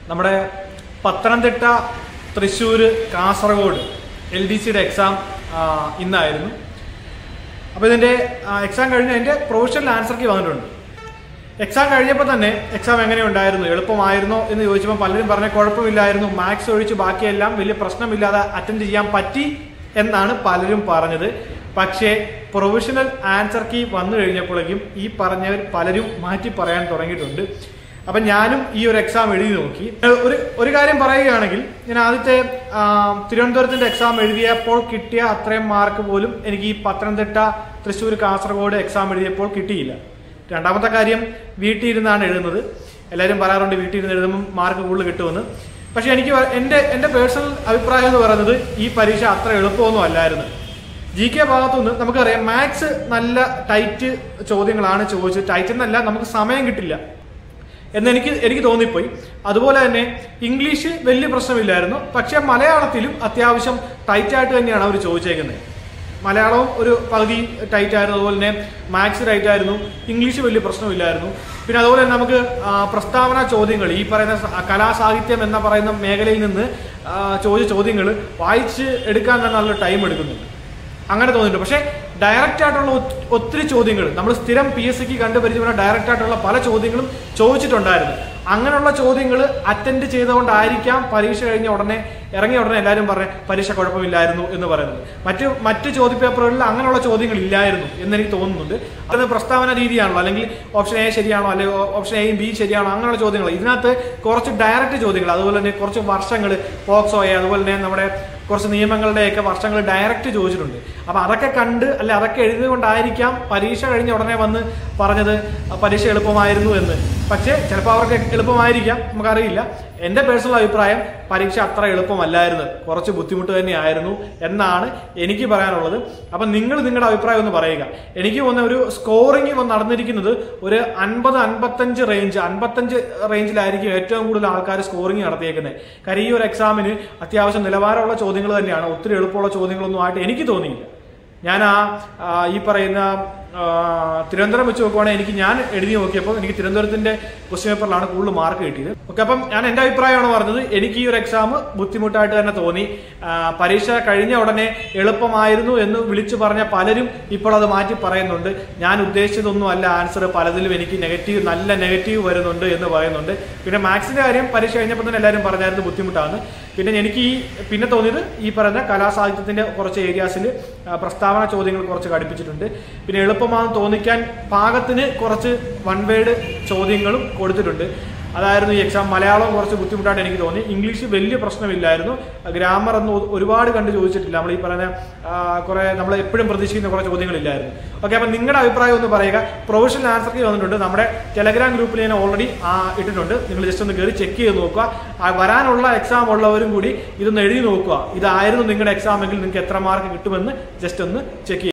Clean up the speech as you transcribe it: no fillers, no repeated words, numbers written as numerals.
നമ്മുടെ പത്തനംതിട്ട, തൃശ്ശൂർ, കാസർഗോഡ് LDCയുടെ എക്സാം ഇന്നായിരുന്നു. അപ്പോൾ ഇതിൻ്റെ എക്സാം കഴിഞ്ഞ് അതിൻ്റെ പ്രൊവിഷണൽ ആൻസർ കീ വന്നിട്ടുണ്ട്. എക്സാം കഴിഞ്ഞപ്പോൾ തന്നെ എക്സാം എങ്ങനെയുണ്ടായിരുന്നു, എളുപ്പമായിരുന്നോ എന്ന് ചോദിച്ചപ്പോൾ പലരും പറഞ്ഞ കുഴപ്പമില്ലായിരുന്നു, മാത്സ് ഒഴിച്ച് ബാക്കിയെല്ലാം വലിയ പ്രശ്നമില്ലാതെ അറ്റൻഡ് ചെയ്യാൻ പറ്റി എന്നാണ് പലരും പറഞ്ഞത്. പക്ഷേ പ്രൊവിഷണൽ ആൻസർ കീ വന്നു കഴിഞ്ഞപ്പോഴേക്കും ഈ പറഞ്ഞവർ പലരും മാറ്റി പറയാൻ തുടങ്ങിയിട്ടുണ്ട്. അപ്പം ഞാനും ഈ ഒരു എക്സാം എഴുതി നോക്കി. ഒരു കാര്യം പറയുകയാണെങ്കിൽ, ഞാൻ ആദ്യത്തെ തിരുവനന്തപുരത്തിൻ്റെ എക്സാം എഴുതിയപ്പോൾ കിട്ടിയ അത്രയും മാർക്ക് പോലും എനിക്ക് ഈ പത്തനംതിട്ട, തൃശ്ശൂർ, കാസർഗോഡ് എക്സാം എഴുതിയപ്പോൾ കിട്ടിയില്ല. രണ്ടാമത്തെ കാര്യം, വീട്ടിൽ ഇരുന്നാണ് എഴുതുന്നത്. എല്ലാവരും പറയാറുണ്ട് വീട്ടിൽ ഇരുന്ന് എഴുതുമ്പോൾ മാർക്ക് കൂടുതൽ കിട്ടുമെന്ന്. പക്ഷെ എനിക്ക് എൻ്റെ പേഴ്സണൽ അഭിപ്രായം എന്ന് പറയുന്നത് ഈ പരീക്ഷ അത്ര എളുപ്പമൊന്നും അല്ലായിരുന്നു. GK ഭാഗത്തുനിന്ന് നമുക്കറിയാം മാത്സ് നല്ല ടൈറ്റ് ചോദ്യങ്ങളാണ് ചോദിച്ചത്. ടൈറ്റ് എന്നല്ല, നമുക്ക് സമയം കിട്ടില്ല എന്ന് എനിക്ക് തോന്നിപ്പോയി. അതുപോലെ തന്നെ ഇംഗ്ലീഷ് വലിയ പ്രശ്നമില്ലായിരുന്നു. പക്ഷെ മലയാളത്തിലും അത്യാവശ്യം ടൈറ്റായിട്ട് തന്നെയാണ് അവർ ചോദിച്ചേക്കുന്നത്. മലയാളവും ഒരു പകുതി ടൈറ്റ് ആയിരുന്നു, അതുപോലെ തന്നെ മാത്സ് ടൈറ്റ് ആയിരുന്നു, ഇംഗ്ലീഷ് വലിയ പ്രശ്നമില്ലായിരുന്നു. പിന്നെ അതുപോലെ തന്നെ നമുക്ക് പ്രസ്താവന ചോദ്യങ്ങൾ, ഈ പറയുന്ന കലാസാഹിത്യം എന്ന പറയുന്ന മേഖലയിൽ നിന്ന് ചോദിച്ച ചോദ്യങ്ങൾ വായിച്ച് എടുക്കാൻ തന്നെ നല്ല ടൈം എടുക്കുന്നുണ്ട്, അങ്ങനെ തോന്നിയിട്ടുണ്ട്. പക്ഷേ ഡയറക്റ്റ് ആയിട്ടുള്ള ഒത്തിരി ചോദ്യങ്ങൾ നമ്മൾ സ്ഥിരം PSCക്ക് കണ്ടുപരിചയപ്പെട്ട ഡയറക്റ്റ് ആയിട്ടുള്ള പല ചോദ്യങ്ങളും ചോദിച്ചിട്ടുണ്ടായിരുന്നു. അങ്ങനെയുള്ള ചോദ്യങ്ങൾ അറ്റൻഡ് ചെയ്തുകൊണ്ടായിരിക്കാം പരീക്ഷ കഴിഞ്ഞ ഉടനെ ഇറങ്ങിയ ഉടനെ എല്ലാവരും പറഞ്ഞ പരീക്ഷ കുഴപ്പമില്ലായിരുന്നു എന്ന് പറയുന്നത്. മറ്റ് ചോദ്യപേപ്പറുകളിൽ അങ്ങനെയുള്ള ചോദ്യങ്ങൾ ഇല്ലായിരുന്നു എന്നെനിക്ക് തോന്നുന്നുണ്ട്. അത് പ്രസ്താവന രീതിയാണല്ലോ, അല്ലെങ്കിൽ ഓപ്ഷൻ A ശരിയാണോ, അല്ലെങ്കിൽ ഓപ്ഷൻ Aയും B ശരിയാണോ, അങ്ങനെയുള്ള ചോദ്യങ്ങൾ. ഇതിനകത്ത് കുറച്ച് ഡയറക്റ്റ് ചോദ്യങ്ങൾ, അതുപോലെ തന്നെ കുറച്ച് വർഷങ്ങൾ, പോക്സോയെ, അതുപോലെ തന്നെ നമ്മുടെ കുറച്ച് നിയമങ്ങളുടെയൊക്കെ വർഷങ്ങൾ ഡയറക്റ്റ് ചോദിച്ചിട്ടുണ്ട്. അപ്പം അതൊക്കെ കണ്ട് അല്ലെ അതൊക്കെ എഴുതിക്കൊണ്ടായിരിക്കാം പരീക്ഷ കഴിഞ്ഞ ഉടനെ വന്ന് പറഞ്ഞത് പരീക്ഷ എളുപ്പമായിരുന്നു എന്ന്. പക്ഷേ ചിലപ്പോൾ അവർക്ക് എളുപ്പമായിരിക്കാം, നമുക്കറിയില്ല. എൻ്റെ പേഴ്സണൽ അഭിപ്രായം പരീക്ഷ അത്ര എളുപ്പമല്ലായിരുന്നു, കുറച്ച് ബുദ്ധിമുട്ട് തന്നെയായിരുന്നു എന്നാണ് എനിക്ക് പറയാനുള്ളത്. അപ്പം നിങ്ങളുടെ അഭിപ്രായം ഒന്ന് പറയുക. എനിക്ക് തോന്നുന്ന ഒരു സ്കോറിംഗ് നടന്നിരിക്കുന്നത് ഒരു 50-55 റേഞ്ചിലായിരിക്കും ഏറ്റവും കൂടുതൽ ആൾക്കാർ സ്കോറിംഗ് നടത്തിയേക്കുന്നത്. കാര്യം ഈ ഒരു എക്സാമിന് അത്യാവശ്യം നിലവാരമുള്ള ചോദ്യങ്ങൾ തന്നെയാണ്, ഒത്തിരി എളുപ്പമുള്ള ചോദ്യങ്ങളൊന്നും ആയിട്ട് എനിക്ക് തോന്നിയില്ല. ഞാൻ ഈ പറയുന്ന തിരുവനന്തപുരം വെച്ച് നോക്കുവാണെങ്കിൽ ഞാൻ എഴുതി നോക്കിയപ്പോൾ എനിക്ക് തിരുവനന്തപുരത്തിന്റെ ക്വസ്റ്റ്യൻ പേപ്പറിലാണ് കൂടുതൽ മാർക്ക് കിട്ടിയത്. ഓക്കെ, അപ്പം ഞാൻ എൻ്റെ അഭിപ്രായമാണ് പറഞ്ഞത്. എനിക്ക് ഈ ഒരു എക്സാം ബുദ്ധിമുട്ടായിട്ട് തന്നെ തോന്നി. പരീക്ഷ കഴിഞ്ഞ ഉടനെ എളുപ്പമായിരുന്നു എന്ന് വിളിച്ചു പറഞ്ഞ പലരും ഇപ്പോൾ അത് മാറ്റി പറയുന്നുണ്ട്. ഞാൻ ഉദ്ദേശിച്ചതൊന്നും അല്ല ആൻസർ, പലതിലും എനിക്ക് നല്ല നെഗറ്റീവ് വരുന്നുണ്ട് എന്ന് പറയുന്നുണ്ട്. പിന്നെ മാത്സിന്റെ കാര്യം പരീക്ഷ കഴിഞ്ഞപ്പോൾ തന്നെ എല്ലാവരും പറഞ്ഞായിരുന്നു ബുദ്ധിമുട്ടാണ്. പിന്നെ എനിക്ക് പിന്നെ തോന്നിയത് ഈ പറഞ്ഞ കലാസാഹിത്യത്തിന്റെ കുറച്ച് ഏരിയാസിൽ പ്രസ്താവന ചോദ്യങ്ങൾ കുറച്ച് ഘടിപ്പിച്ചിട്ടുണ്ട്. പിന്നെ എളുപ്പമാണെന്ന് തോന്നിക്കാൻ പാകത്തിന് കുറച്ച് വൺ വേർഡ് ചോദ്യങ്ങളും കൊടുത്തിട്ടുണ്ട്. അതായിരുന്നു ഈ എക്സാം. മലയാളം കുറച്ച് ബുദ്ധിമുട്ടായിട്ട് എനിക്ക് തോന്നി. ഇംഗ്ലീഷ് വലിയ പ്രശ്നമില്ലായിരുന്നു. ഗ്രാമർ ഒന്നും ഒരുപാട് കണ്ട് ചോദിച്ചിട്ടില്ല. നമ്മൾ ഈ പറയുന്ന കുറെ നമ്മൾ എപ്പോഴും പ്രതീക്ഷിക്കുന്ന കുറേ ചോദ്യങ്ങളില്ലായിരുന്നു. ഓക്കെ, അപ്പം നിങ്ങളുടെ അഭിപ്രായം ഒന്ന് പറയുക. പ്രൊവിഷണൽ ആൻസർ കീ വന്നിട്ടുണ്ട്. നമ്മുടെ ടെലഗ്രാം ഗ്രൂപ്പിൽ ഞാൻ ഓൾറെഡി ഇട്ടിട്ടുണ്ട്. നിങ്ങൾ ജസ്റ്റ് ഒന്ന് കയറി ചെക്ക് ചെയ്ത് നോക്കുക. വരാനുള്ള എക്സാം ഉള്ളവരും കൂടി ഇതൊന്ന് എഴുതി നോക്കുക. ഇതായിരുന്നു നിങ്ങളുടെ എക്സാം എങ്കിൽ നിങ്ങൾക്ക് എത്ര മാർക്ക് കിട്ടുമെന്ന് ജസ്റ്റ് ഒന്ന് ചെക്ക് ചെയ്യുക.